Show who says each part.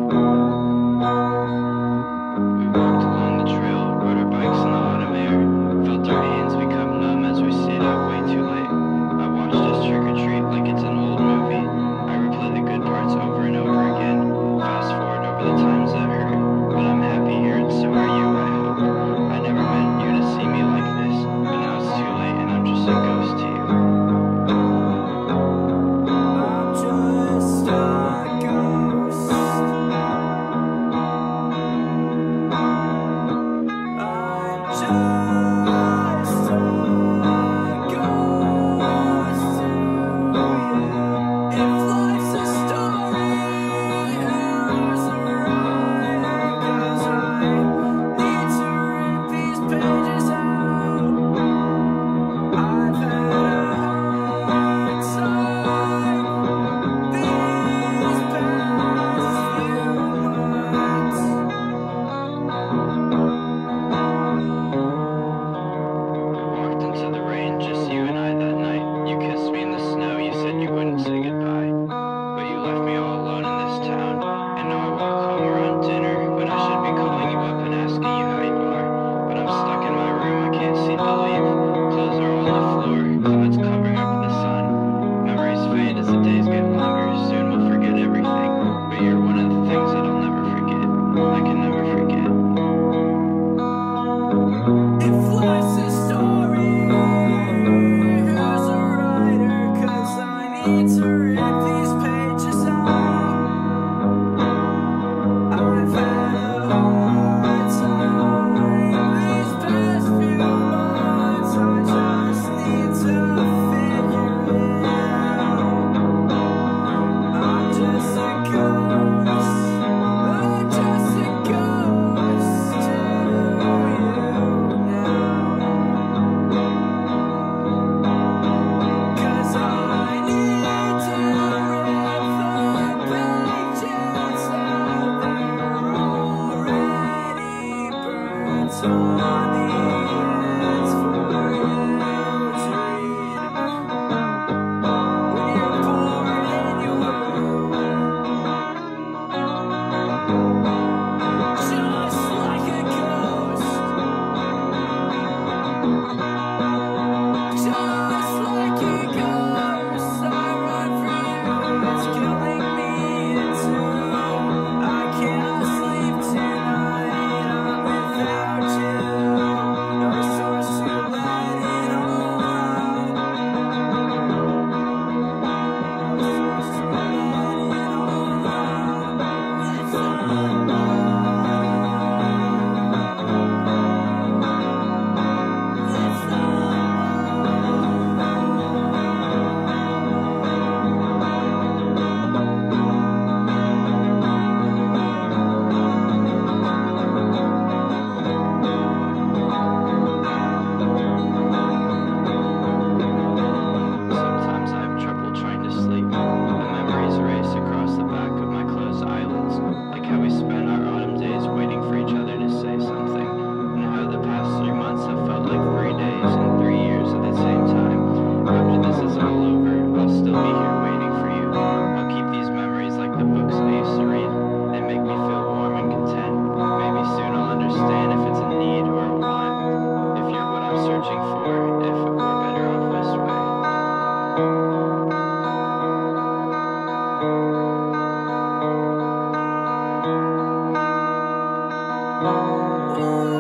Speaker 1: We walked along the trail, rode our bikes in the autumn air, felt our hands become numb as we stayed up way too late. I watched us trick or treat like it's an old movie. I replay the good parts over and over again, fast forward over the times that hurt. But I'm happy here and so are you, I hope. I never meant you to see me like this, but now it's too late and I'm just a ghost to you.
Speaker 2: I'm just a ghost. I'm just a ghost to you. If life's a story, who's the writer? 'Cause I need to rip these pages out. I've had a hard time these past few months.
Speaker 1: We walked into the rain, just you and I that night. You kissed me in the snow, you said you wouldn't say goodbye. But you left me all alone in this town, and now I walk home around dinner when I should be calling you up and asking you how you are. But I'm stuck in my room, I can't seem to leave. Clothes are all on the floor, clouds covering up the sun. Memories fade as the days get longer, soon we'll forget everything. But you're one of the things that I'll never forget. I can never forget.
Speaker 2: If life's a story, who's the writer? 'Cause I need to rip these pages out. I've had a hard time these past few months. I just need to figure it out. I'm just a ghost. I'm just a ghost to you now. 'Cause I need to rip the pages out. They're already burnt on the ends for you to read. When you're bored in your room, just like a ghost, just like a ghost, I run for you. It's killing me too. I can't sleep tonight. I'm without you. No source to let it all out. No source to let it all
Speaker 1: Sometimes I have trouble trying to sleep. The memories race across the back of my closed eyelids, like how we spent our autumn days waiting for each other to say something, and how the past 3 months have felt like 3 days and 3 years at the same time. After this is all over, I'll still be here waiting for you. I'll keep these memories like the books I used to read. They make me feel warm and content. Maybe soon I'll understand if it's a need or a want. If you're what I'm searching for, if we're better off this way.
Speaker 2: Ooh.